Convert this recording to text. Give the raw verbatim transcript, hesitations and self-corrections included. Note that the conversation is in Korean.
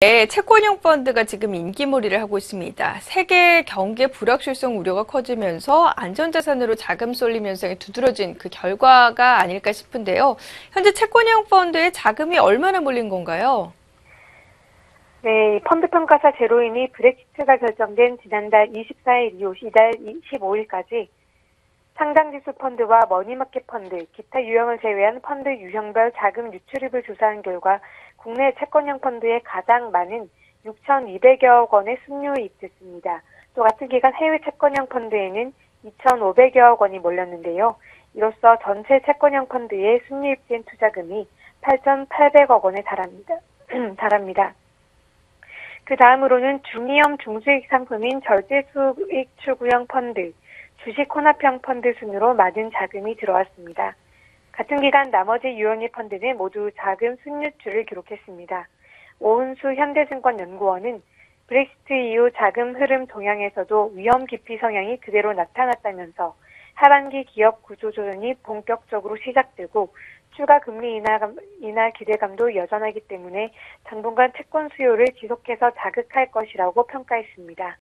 네, 채권형 펀드가 지금 인기몰이를 하고 있습니다. 세계 경제 불확실성 우려가 커지면서 안전자산으로 자금 쏠림 현상이 두드러진 그 결과가 아닐까 싶은데요. 현재 채권형 펀드에 자금이 얼마나 몰린 건가요? 네, 펀드 평가사 제로인이 브렉시트가 결정된 지난달 이십사일 이후 이달 이십오일까지 상장지수 펀드와 머니마켓 펀드, 기타 유형을 제외한 펀드 유형별 자금 유출입을 조사한 결과 국내 채권형 펀드에 가장 많은 육천이백여억 원의 순이익이 입됐습니다. 또 같은 기간 해외 채권형 펀드에는 이천오백여억 원이 몰렸는데요. 이로써 전체 채권형 펀드의 순이익된 투자금이 팔천팔백억 원에 달합니다. 달합니다. 그 다음으로는 중위험 중수익 상품인 절대수익 추구형 펀드, 주식 혼합형 펀드 순으로 많은 자금이 들어왔습니다. 같은 기간 나머지 유형의 펀드는 모두 자금 순유출을 기록했습니다. 오은수 현대증권연구원은 브렉시트 이후 자금 흐름 동향에서도 위험 기피 성향이 그대로 나타났다면서 하반기 기업 구조조정이 본격적으로 시작되고 추가 금리 인하, 인하 기대감도 여전하기 때문에 당분간 채권 수요를 지속해서 자극할 것이라고 평가했습니다.